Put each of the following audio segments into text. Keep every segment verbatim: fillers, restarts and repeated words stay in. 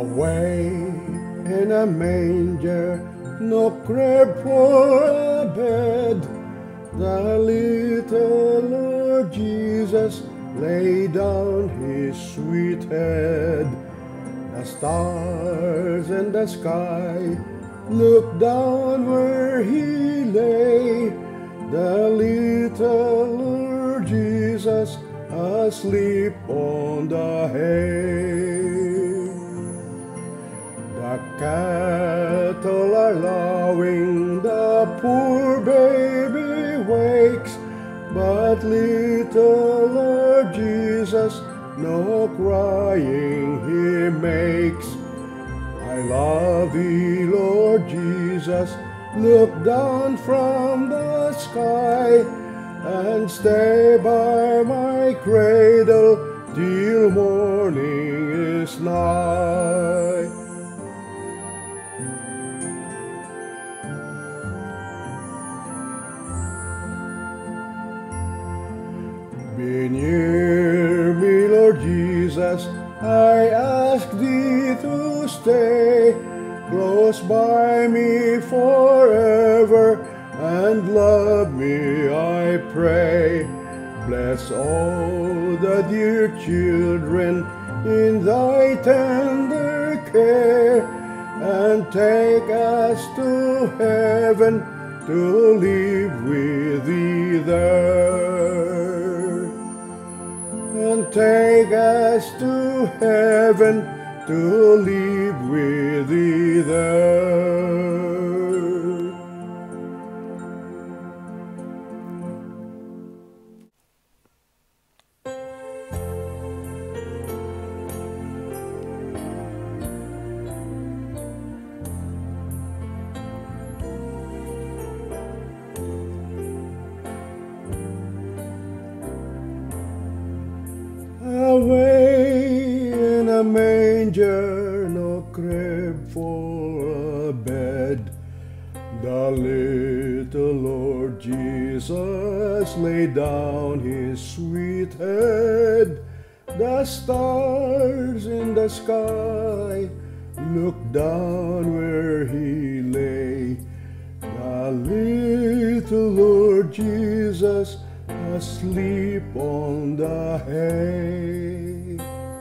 Away in a manger, no crib for a bed, the little Lord Jesus laid down his sweet head. The stars in the sky looked down where he lay, the little Lord Jesus asleep on the hay. The cattle are lowing, the poor baby wakes, but little Lord Jesus no crying he makes. I love thee, Lord Jesus, look down from the sky, and stay by my cradle till morning is nigh. Be near me, Lord Jesus, I ask thee to stay close by me forever, and love me, I pray. Bless all the dear children in thy tender care, and take us to heaven to live with thee there. And take us to heaven to live with thee there. Away in a manger, no crib for a bed, the little Lord Jesus laid down his sweet head. The stars in the sky looked down where he lay, the little Lord Jesus asleep on the hay.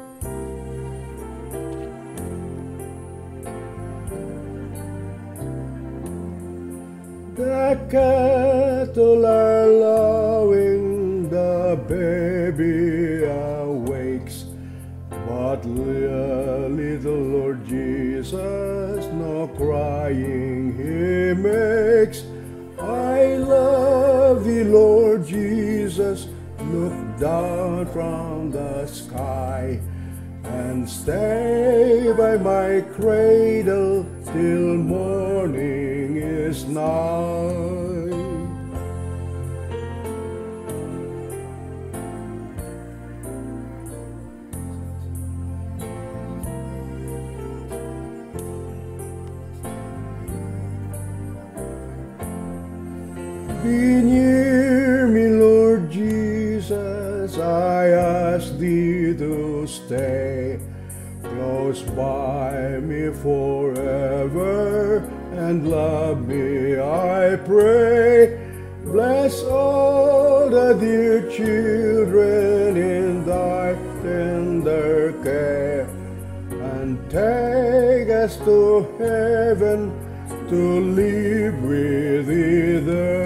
The cattle are lowing, the baby awakes, but the little Lord Jesus no crying he makes. I love thee, Lord Jesus, look down from the sky, and stay by my cradle till morning is nigh. Be near me, Lord Jesus, I ask thee to stay close by me forever, and love me, I pray. Bless all the dear children in thy tender care, and take us to heaven to live with thee there.